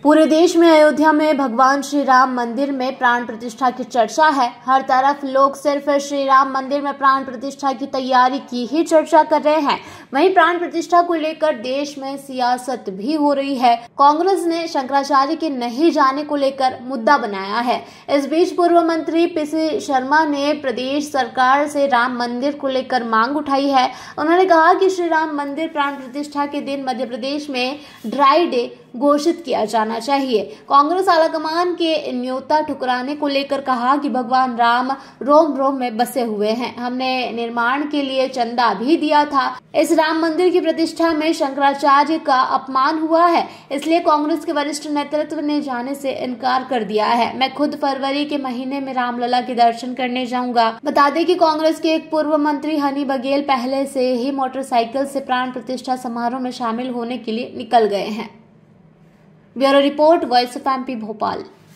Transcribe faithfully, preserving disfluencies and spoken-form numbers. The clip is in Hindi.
पूरे देश में अयोध्या में भगवान श्री राम मंदिर में प्राण प्रतिष्ठा की चर्चा है। हर तरफ लोग सिर्फ श्री राम मंदिर में प्राण प्रतिष्ठा की तैयारी की ही चर्चा कर रहे हैं। वहीं प्राण प्रतिष्ठा को लेकर देश में सियासत भी हो रही है। कांग्रेस ने शंकराचार्य के नहीं जाने को लेकर मुद्दा बनाया है। इस बीच पूर्व मंत्री पीसी शर्मा ने प्रदेश सरकार से राम मंदिर को लेकर मांग उठाई है। उन्होंने कहा कि श्री राम मंदिर प्राण प्रतिष्ठा के दिन मध्य प्रदेश में ड्राई डे घोषित किया जाना चाहिए। कांग्रेस आलाकमान के न्योता ठुकराने को लेकर कहा कि भगवान राम रोम रोम में बसे हुए हैं। हमने निर्माण के लिए चंदा भी दिया था। इस राम मंदिर की प्रतिष्ठा में शंकराचार्य का अपमान हुआ है, इसलिए कांग्रेस के वरिष्ठ नेतृत्व ने जाने से इनकार कर दिया है। मैं खुद फरवरी के महीने में रामलला के दर्शन करने जाऊंगा। बता दें कि कांग्रेस के एक पूर्व मंत्री हनी बघेल पहले से ही मोटरसाइकिल से प्राण प्रतिष्ठा समारोह में शामिल होने के लिए निकल गए हैं। Bureau report, voice of MP Bhopal.